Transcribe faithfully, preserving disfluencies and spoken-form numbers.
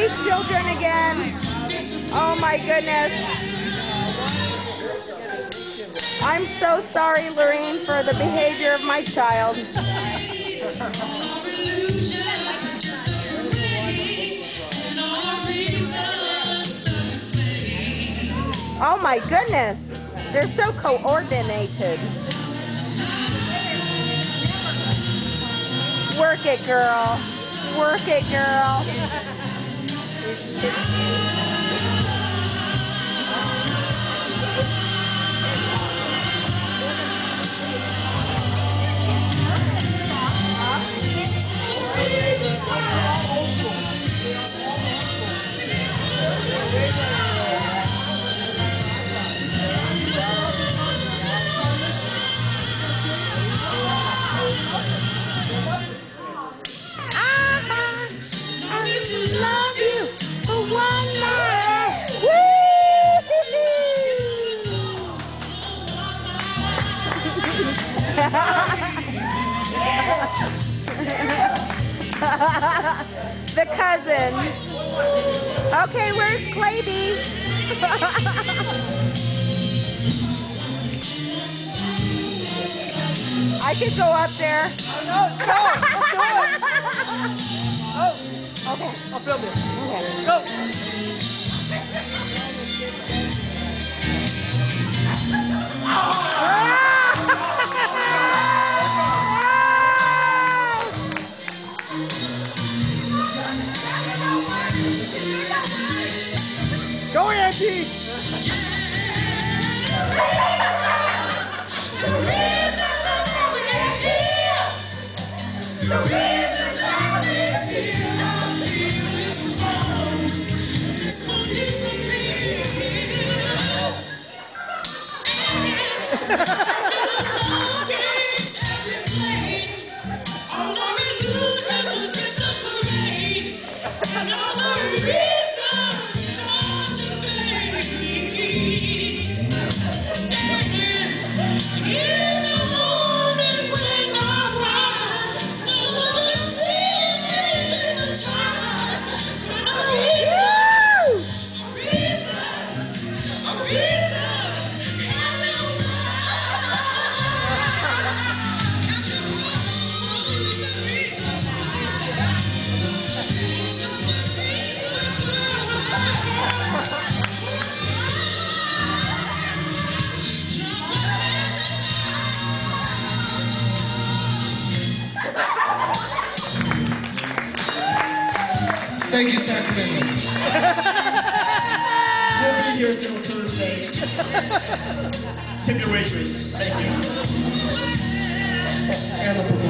these children again. Oh my goodness. I'm so sorry, Lorraine, for the behavior of my child. Oh my goodness. They're so coordinated. Work it, girl. Work it, girl. The cousin. Okay, where's Clayby? I could go up there. Oh, no, no, don't do it. Oh, okay, I'll film you. Okay. Go. Go, Auntie! Thank you, Sacramento. We'll be here till Thursday. Tip your waitress. Thank you. And the